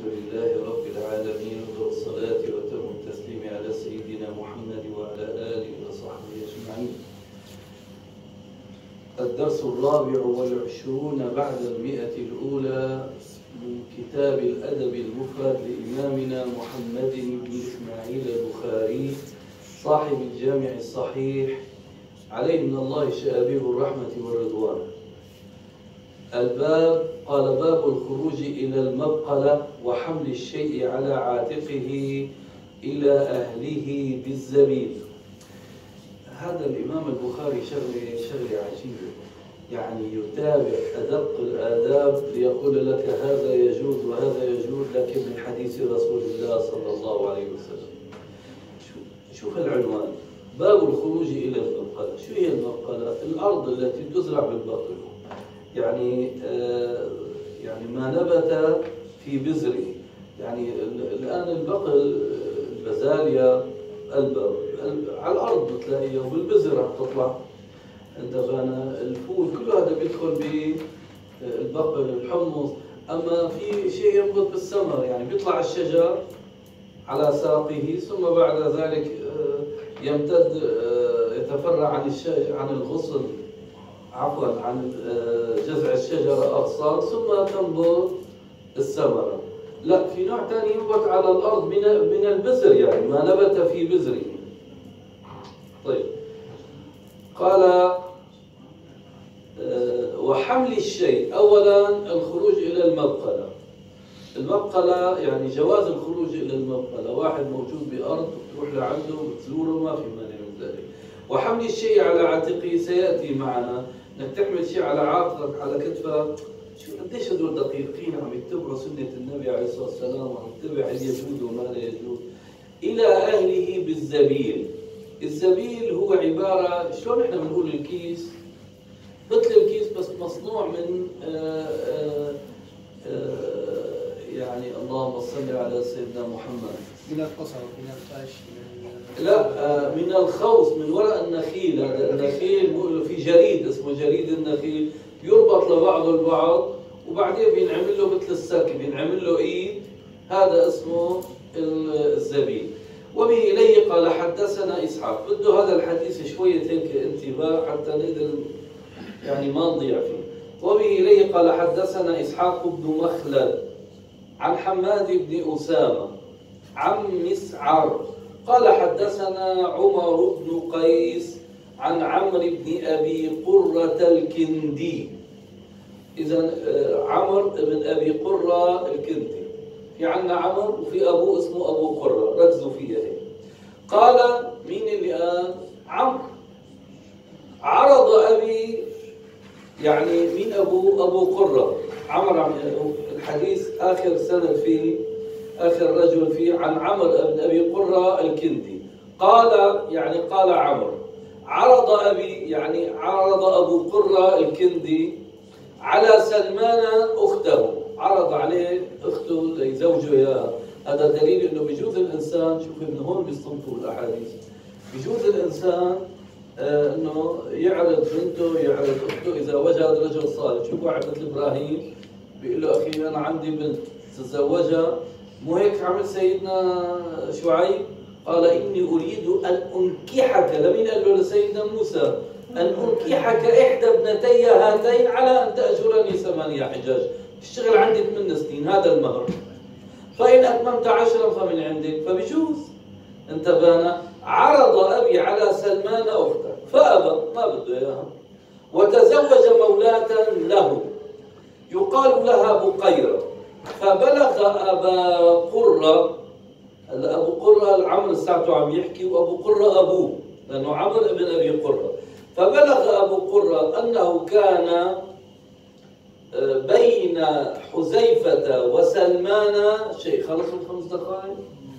لله رب العالمين، والصلاة وتم التسليم على سيدنا محمد وعلى آله وصحبه أجمعين. الدرس 24 بعد 100 الأولى من كتاب الأدب المفرد لإمامنا محمد بن إسماعيل البخاري صاحب الجامع الصحيح عليه من الله شآبيب الرحمة والرضوان. الباب قال: باب الخروج إلى المبقلة وحمل الشيء على عاتقه إلى أهله بالزبيب. هذا الإمام البخاري شغلة عجيبة، يعني يتابع أدق الآداب ليقول لك هذا يجوز وهذا يجوز، لكن من حديث رسول الله صلى الله عليه وسلم. شوف العنوان: باب الخروج إلى المبقلة. شو هي المبقلة؟ الأرض التي تزرع بالبقل، يعني ما نبت في بذره. يعني الآن البقل، البازاليا، على الأرض بتلاقيها وبالبذرة بتطلع. أنت فانا الفول كل هذا بيدخل بالبقل، الحمص. أما في شيء ينبت بالثمر، يعني بيطلع الشجر على ساقه ثم بعد ذلك يمتد، يتفرع عن الغصن، عفوا عن جذع الشجرة أغصان، ثم تنبت الثمرة. لا، في نوع ثاني ينبت على الأرض من البذر، يعني ما نبت في بذره. طيب، قال: وحمل الشيء. أولا الخروج إلى المبقلة. المبقلة يعني جواز الخروج إلى المبقلة، واحد موجود بأرض تروح لعنده بتزوره، ما في مانع من ذلك. وحمل الشيء على عاتقه سيأتي معنا، انك تحمل شيء على عاتقك على كتفك. شو قديش هدول دقيقين عم يتبعوا سنة النبي عليه الصلاة والسلام، وعم يتبع هل يجوز وما لا يجوز. إلى أهله بالزبيل. الزبيل هو عبارة، شلون احنا بنقول الكيس، مثل الكيس بس مصنوع من يعني اللهم صل على سيدنا محمد. من القصب، من القش، لا، من الخوص، من ورق النخيل. هذا النخيل بيقولوا في جريد اسمه جريد النخيل، يربط لبعضه البعض وبعدين بينعمل له مثل السك، بينعمل له ايد، هذا اسمه الزبيب. وبه إليه قال: حدثنا إسحاق. بده هذا الحديث شوية هيك انتباه حتى نقدر يعني ما نضيع فيه. وبه إليه قال: حدثنا إسحاق بن مخلد عن حماد بن أسامة عن مسعر قال: حدثنا عمر بن قيس عن عمرو بن أبي قرة الكندي. إذا عمرو بن أبي قرة الكندي، في عندنا عمرو وفي أبوه اسمه أبو قرة، ركزوا فيها هيك. قال: مين اللي قال؟ عمرو. عرض أبي، يعني مين أبوه؟ أبو قرة. عمرو الحديث آخر سند فيه، آخر رجل فيه عن عمرو بن أبي قرة الكندي. قال يعني قال عمرو: عرض أبي، يعني عرض أبو قرة الكندي على سلمان أخته، عرض عليه أخته ليزوجه إياها. هذا دليل إنه بيجوز الإنسان، شوف إنه هون بيصنفوا الأحاديث، بيجوز الإنسان إنه يعرض بنته، يعرض أخته إذا وجد رجل صالح. شوف واحد مثل إبراهيم بيقول له: أخي أنا عندي بنت تتزوجها، مو هيك عمل سيدنا شعيب؟ قال: إني أريد أن أنكحك. لمين قال له؟ لسيدنا موسى: أن أنكحك إحدى ابنتي هاتين على أن تأجرني 8 حجاج، تشتغل عندي 8 سنين، هذا المهر، فإن أتممت 10 فمن عندك. فبجوز. انتبهنا. عرض أبي على سلمان أخته فأبى، ما بده إياها، وتزوج مولاة له يقال لها بقيرة. فبلغ أبا قرة، أبو قرة عمرو ساعته عم يحكي، وأبو قرة أبوه لأنه عمرو ابن أبي قرة. فبلغ أبو قرة أنه كان بين حذيفة وسلمان شيء. خلص ال5 دقائق؟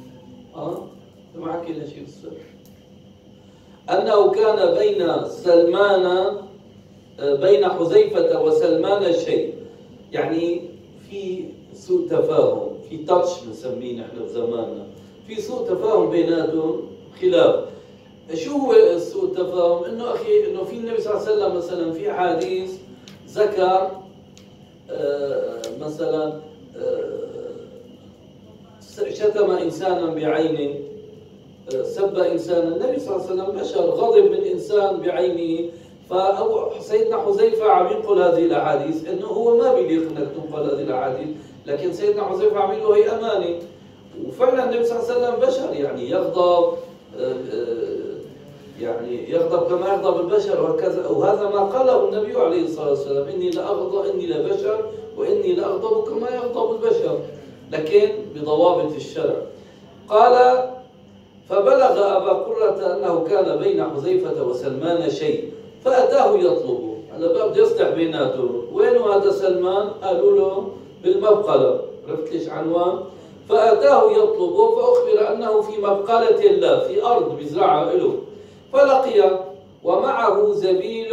معك إلى شيء السر. أنه كان بين حذيفة وسلمان شيء، يعني في سوء تفاهم، في تاتش بنسميه نحن بزماننا، في سوء تفاهم بيناتهم، خلاف. شو هو سوء التفاهم؟ انه اخي، انه في النبي صلى الله عليه وسلم مثلا في حديث ذكر مثلا شتم إنسانا بعينه، سب إنسانا، النبي صلى الله عليه وسلم بشر، غضب من إنسان بعينه. فسيدنا حذيفة عم ينقل هذه الأحاديث، إنه هو ما بيليق إنك تنقل هذه الأحاديث، لكن سيدنا حذيفة عم يقول له هي أمانة. وفعلا النبي صلى الله عليه وسلم بشر، يعني يغضب، يعني يغضب كما يغضب البشر وهكذا. وهذا ما قاله النبي عليه الصلاة والسلام: إني لأغضب، إني لبشر وإني لأغضب كما يغضب البشر، لكن بضوابط الشرع. قال: فبلغ أبا قرة أنه كان بين حذيفة وسلمان شيء فأتاه يطلبه. هلا بقى بده يصلح بيناتهم، وينه هذا سلمان؟ قالوا له بالمبقلة. عرفت ليش عنوان؟ فأتاه يطلبه، فأخبر أنه في مبقلة له، في أرض بيزرعها له. فلقي ومعه زبيل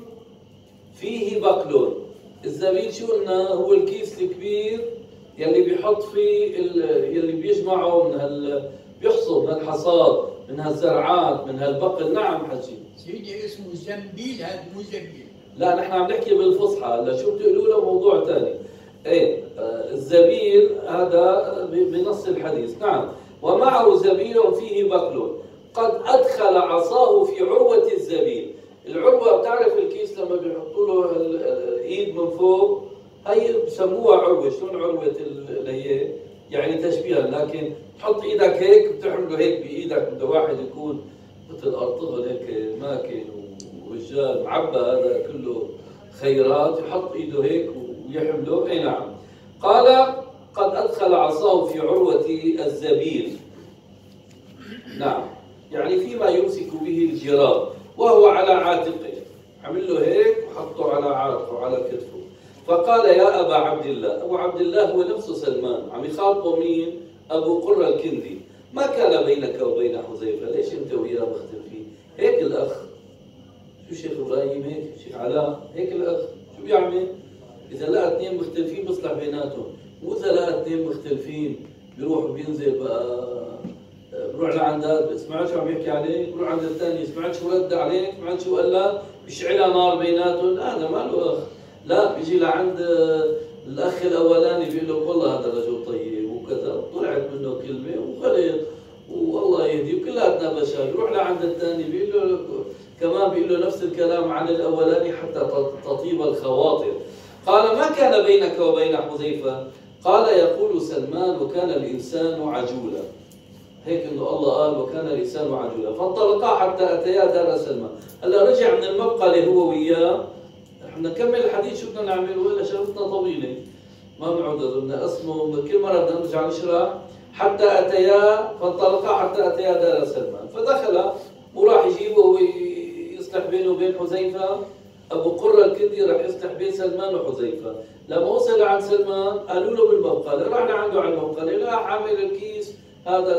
فيه بقل. الزبيل شو قلنا؟ هو الكيس الكبير يلي بيحط فيه يلي بيجمعه من بيحصد من الحصاد، من هالزرعات، من هالبقل. نعم حجي سيدي اسمه زنبيل، هذا مو زبيل. لا نحن عم نحكي بالفصحى، هلا شو بتقولوا له موضوع ثاني. ايه الزبيل هذا بنص الحديث. نعم. ومعه زبيل فيه بقل قد أدخل عصاه في عروة الزبيل. العروة بتعرف الكيس لما بيحطوا له الإيد من فوق، هي بسموها عروة. شلون عروة اللي هي يعني تشبيها، لكن تحط إيدك هيك بتعمله هيك بإيدك. بده واحد يكون مثل أرطغرل هيك ماكن ورجال معبى، هذا كله خيرات، يحط إيده هيك ويحمله. أي نعم. قال: قد أدخل عصاه في عروة الزبيل. نعم، يعني فيما يمسك به الجراب، وهو على عاتقه. عمل له هيك وحطه على عاتقه على كتفه. فقال: يا أبا عبد الله. أبو عبد الله هو نفسه سلمان، عم يخاطبه مين؟ أبو قرة الكندي. ما كان بينك وبين حذيفة؟ ليش أنت وياه مختلفين؟ هيك الأخ. شو شيخ إبراهيم هيك؟ شيخ علاء هيك الأخ شو بيعمل؟ إذا لقى اثنين مختلفين بيصلح بيناتهم، وإذا لقى اثنين مختلفين بيروح وبينزل بقى، بروح لعند هذا سمعت شو عم يحكي عليه، بروح عند الثاني سمعت شو رد عليه، سمعت شو قال له، بيشعلها نار بيناتهم. هذا ما له أخ. لا، بيجي لعند الأخ الأولاني بيقول له والله هذا رجل طيب وكذا، طلعت منه كلمة وخلص والله يهدي وكلاتنا بشر. يروح لعند الثاني بيقول له كمان، بيقول له نفس الكلام عن الأولاني حتى تطيب الخواطر. قال: ما كان بينك وبين حذيفة؟ قال: يقول سلمان: وكان الإنسان عجولا. هيك انه الله قال: وكان الانسان عجولا. فانطلقا حتى اتيا دار سلمان. هلا رجع من المبقله هو وياه. رح نكمل الحديث، شو بدنا نعمل؟ ولا شغلتنا طويله ما بنعود بدنا اسمه كل مره بدنا نرجع نشرح. حتى اتيا، فانطلقا حتى اتيا دار سلمان. فدخل وراح يجيبه ويصلح بينه وبين حذيفه. ابو قره الكندي راح يصلح بين سلمان وحذيفه. لما وصل عند سلمان قالوا له بالمبقله، راح لعنده على المبقله، لا حامل الكيس هذا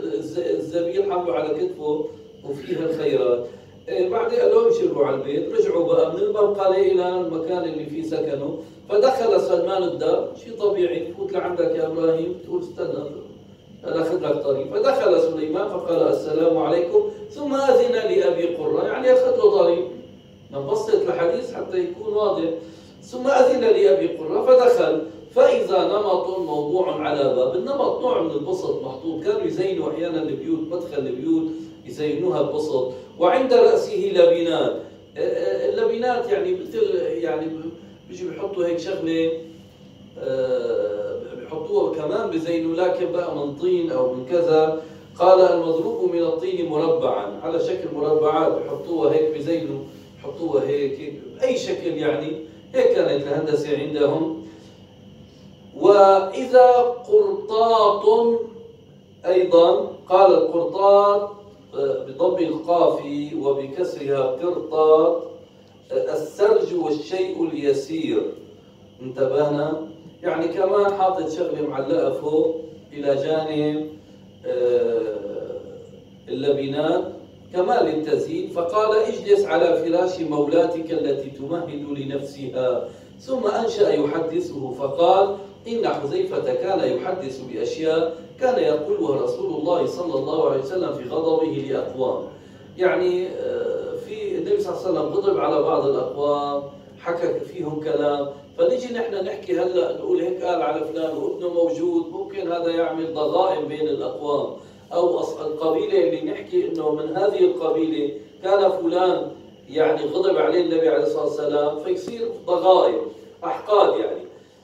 الزبيل حمله على كتفه وفيها الخيرات. بعدين قال لهم يشربوا على البيت. رجعوا بقى من المبقله الى المكان اللي فيه سكنوا. فدخل سلمان الدار، شيء طبيعي، تفوت لعندك يا ابراهيم تقول استنى انا اخذ لك طريق. فدخل سليمان فقال: السلام عليكم، ثم اذن لابي قره، يعني اخذ له طريق. نبسط الحديث حتى يكون واضح. ثم اذن لابي قره فدخل، فإذا نمط موضوع على باب. النمط نوع من البسط محطوط، كانوا يزينوا أحيانا البيوت، مدخل البيوت يزينوها ببسط. وعند رأسه لبنات. اللبنات يعني مثل يعني بيجوا بيحطوا هيك شغلة، بيحطوها كمان بزينوا، لكن بقى من طين أو من كذا. قال: المضروب من الطين مربعا، على شكل مربعات بيحطوها هيك بزينوا، بيحطوها هيك بأي شكل، يعني هيك كانت الهندسة عندهم. وإذا قرطاط أيضا، قال القرطاط بضم القاف وبكسرها قرطاط، السرج والشيء اليسير. انتبهنا؟ يعني كمان حاطط شغلة معلقة فوق إلى جانب اللبنات كمان للتزيين. فقال: اجلس على فراش مولاتك التي تمهد لنفسها. ثم أنشأ يحدثه فقال: إن حذيفة كان يحدث بأشياء كان يقولها رسول الله صلى الله عليه وسلم في غضبه لأقوام. يعني في النبي صلى الله عليه وسلم غضب على بعض الأقوام، حكى فيهم كلام، فنيجي نحن نحكي هلا نقول هيك قال على فلان وابنه موجود، ممكن هذا يعمل ضغائن بين الاقوام، او القبيله اللي نحكي انه من هذه القبيله كان فلان يعني غضب عليه النبي عليه الصلاه والسلام، فيصير ضغائن احقاد يعني.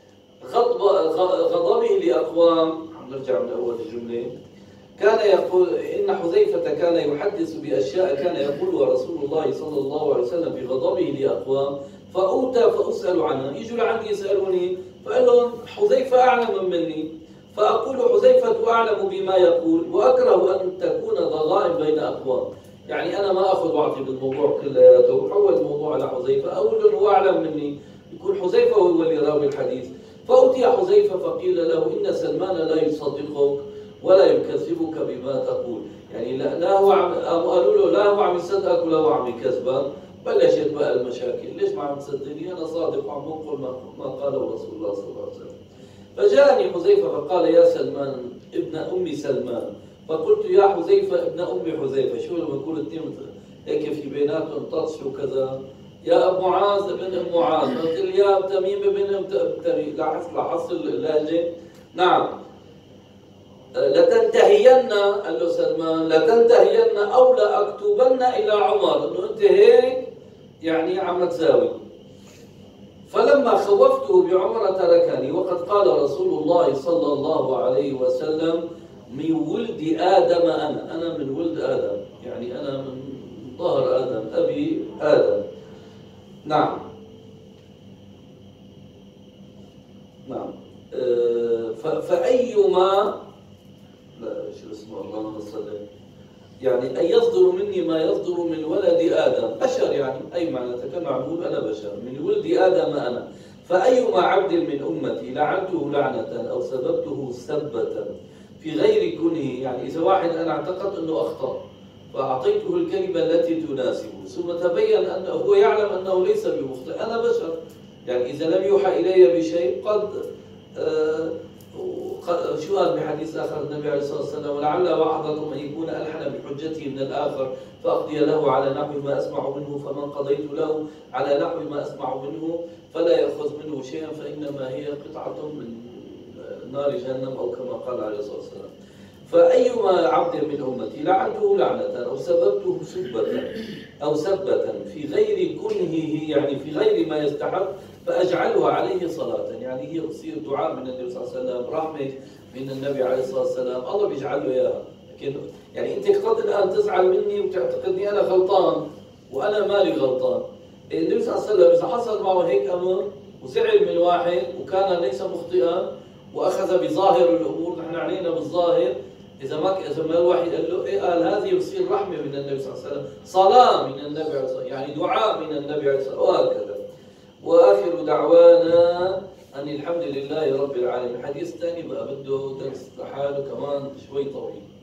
غضبه لاقوام، نرجع من اول الجمله، كان يقول ان حذيفه كان يحدث باشياء كان يقولها رسول الله صلى الله عليه وسلم بغضبه لاقوام، فأوتى فأسأل عنها، يجوا لعندي يسألوني فقال لهم حذيفة أعلم مني، فأقول حذيفة أعلم بما يقول، وأكره أن تكون ضغائن بين أقوام. يعني أنا ما أخذ وأعطي بالموضوع كلياته وحول الموضوع على حذيفة، أقول له هو أعلم مني، يكون حذيفة هو اللي راوي الحديث. فأتي حذيفة فقيل له إن سلمان لا يصدقك ولا يكذبك بما تقول. يعني لا هو قالوا له لا هو عم يصدقك ولا هو عم يكذبك. بلشت بقى المشاكل، ليش ما عم تصدقني؟ انا صادق وعم بنقل ما قاله رسول الله صلى الله عليه وسلم. فجاءني حذيفه فقال يا سلمان ابن ام سلمان، فقلت يا حذيفه ابن ام حذيفه، شو لما يكونوا اثنين هيك في بيناتهم تاتش وكذا، يا ابو معاذ ابن ام معاذ، قلت لي يا تميم ابن ام تميم، لاحظت اللهجه؟ نعم. لتنتهين، قال له سلمان لتنتهين او لاكتبن الى عمر، انه انت هيك يعني عم تساوي. فلما خوفته بعمر تركني، وقد قال رسول الله صلى الله عليه وسلم من ولد آدم أنا من ولد آدم، يعني أنا من ظهر آدم، أبي آدم. نعم نعم. فأيما شو اسمه اللهم صل، يعني أن يصدر مني ما يصدر من ولد آدم، بشر يعني أي معنى كما أقول أنا بشر، من ولد آدم أنا، فأيما عبد من أمتي لعنته لعنة أو سببته سبة في غير كونه، يعني إذا واحد أنا اعتقدت أنه أخطأ فأعطيته الكلمة التي تناسبه، ثم تبين أنه هو يعلم أنه ليس بمخطئ، أنا بشر، يعني إذا لم يوحى إلي بشيء قد شو قال بحديث آخر النبي عليه الصلاة والسلام ولعل بعضكم أن يكون ألحن بحجته من الآخر فأقضي له على نحو ما أسمع منه، فمن قضيت له على نحو ما أسمع منه فلا يأخذ منه شيئا فإنما هي قطعة من نار جهنم أو كما قال عليه الصلاة والسلام. فأيما عبد من أمتي لعنته لعنة أو سببته سبة في غير كنهه، يعني في غير ما يستحق، فأجعلها عليه صلاة، يعني هي تصير دعاء من النبي صلى الله عليه وسلم، رحمة من النبي عليه الصلاة والسلام، الله بيجعل له إياها. لكن يعني أنت قد الآن تزعل مني وتعتقدني أنا غلطان وأنا مالي غلطان. النبي صلى الله عليه وسلم إذا حصل معه هيك أمر وزعل من واحد وكان ليس مخطئا وأخذ بظاهر الأمور، نحن علينا بالظاهر، إذا ما الواحد قال له إيه، قال هذه يصير رحمة من النبي صلى الله عليه وسلم، صلاة من النبي عليه الصلاة والسلام، يعني دعاء من النبي عليه الصلاة والسلام، وهكذا. وآخر دعوانا أن الحمد لله رب العالمين. الحديث الثاني بقى بده درس لحاله كمان شوي طويل.